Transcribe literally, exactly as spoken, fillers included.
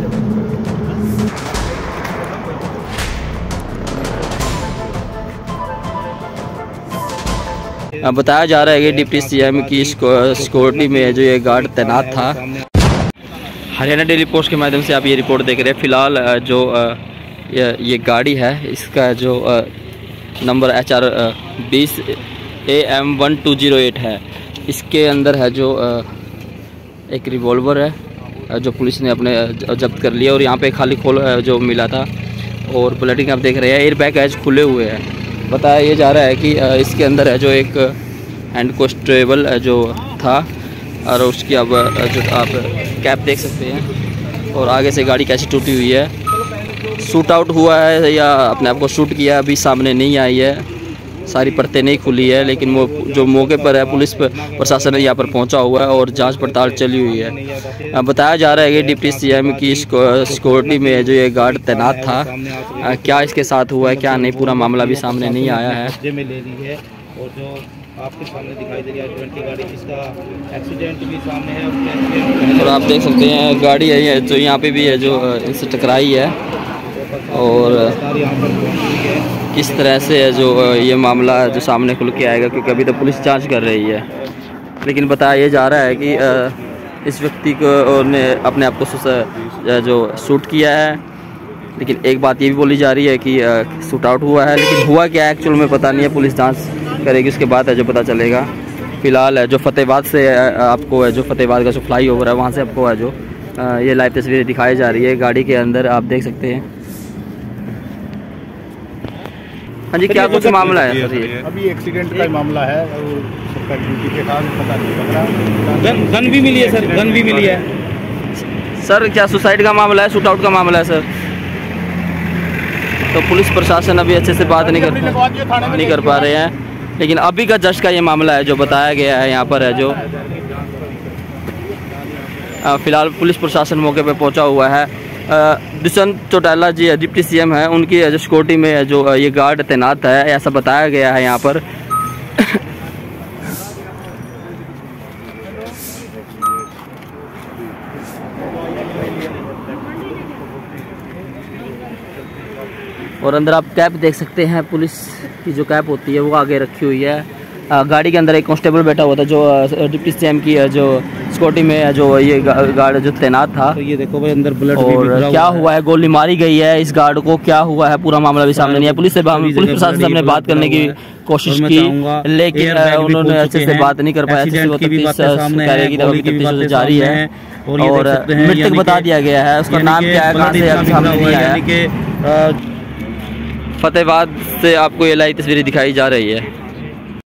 बताया जा रहा है कि डिप्टी सीएम की सिक्योरिटी में जो ये गार्ड तैनात था। हरियाणा डेली पोस्ट के माध्यम से आप ये रिपोर्ट देख रहे हैं। फ़िलहाल जो ये, ये गाड़ी है, इसका जो नंबर एच आर बीस A M one two zero eight है। इसके अंदर है जो एक रिवॉल्वर है जो पुलिस ने अपने जब्त कर लिया, और यहाँ पे खाली खोल जो मिला था, और बुलेटिन आप देख रहे हैं एयर बैग एज खुले हुए हैं। बताया ये जा रहा है कि इसके अंदर है जो एक हैंड कॉन्स्टेबल जो था, और उसकी अब जो आप कैप देख सकते हैं, और आगे से गाड़ी कैसी टूटी हुई है। शूट आउट हुआ है या अपने आप को शूट किया अभी सामने नहीं आई है, सारी परतें नहीं खुली है, लेकिन वो जो मौके पर है पुलिस प्रशासन यहाँ पर पहुँचा हुआ है और जांच पड़ताल चली हुई है। बताया जा रहा है कि डिप्टी सीएम की सिक्योरिटी में जो ये गार्ड तैनात था, क्या इसके साथ हुआ है क्या नहीं, पूरा मामला भी सामने नहीं आया है। और जो आपके सामने दिखाई दे रही है ट्वेंटी गाड़ी, इसका एक्सीडेंट भी सामने है, और आप देख सकते हैं गाड़ी है जो यहाँ पे भी है जो इनसे टकराई है, और किस तरह से है जो ये मामला जो सामने खुल के आएगा, क्योंकि अभी तो पुलिस जांच कर रही है। लेकिन बताया ये जा रहा है कि इस व्यक्ति को ने अपने आप को जो शूट किया है, लेकिन एक बात ये भी बोली जा रही है कि शूट आउट हुआ है, लेकिन हुआ क्या एक्चुअल में पता नहीं है। पुलिस जांच करेगी, उसके बाद है जो पता चलेगा। फिलहाल है जो फतेहाबाद से आपको है जो फतेहाबाद का जो फ्लाई ओवर है वहाँ से आपको है जो ये लाइव तस्वीरें दिखाई जा रही है। गाड़ी के अंदर आप देख सकते हैं। हाँ जी, क्या कुछ मामला है सर? ये अभी एक्सीडेंट का मामला है, और सबका ड्यूटी के कारण पता नहीं लग रहा। गन गन भी मिली है सर, गन भी मिली है सर। क्या सुसाइड का मामला है, शूट आउट का मामला है सर? तो पुलिस प्रशासन अभी अच्छे से बात नहीं कर नहीं कर पा रहे हैं, लेकिन अभी का जस्ट का ये मामला है जो बताया गया है यहाँ पर है जो फिलहाल पुलिस प्रशासन मौके पे पहुँचा हुआ है। दुष्यंत चौटाला जी डिप्टी सीएम है, उनकी जो सिक्योरिटी में जो ये गार्ड तैनात है, ऐसा बताया गया है यहाँ पर। और अंदर आप कैप देख सकते हैं, पुलिस की जो कैप होती है वो आगे रखी हुई है। आ, गाड़ी के अंदर एक कांस्टेबल बैठा हुआ था जो डिप्टी सीएम की जो सिक्योरिटी में जो ये गार्ड जो तैनात था। तो ये देखो भाई अंदर बुलेट और भी क्या हुआ है, गोली मारी गई है इस गार्ड को, क्या हुआ है पूरा मामला भी सामने नहीं है। पुलिस से पुलिस प्रशासन से हमने बात करने की कोशिश की, लेकिन उन्होंने अच्छे से बात नहीं कर पाया। तफ्तीश जारी है और मृतक बता दिया गया है, उसका नाम क्या है, कहाँ से अभी सामने नहीं आया। फतेहाबाद से आपको ये लाइव तस्वीरें दिखाई जा रही है।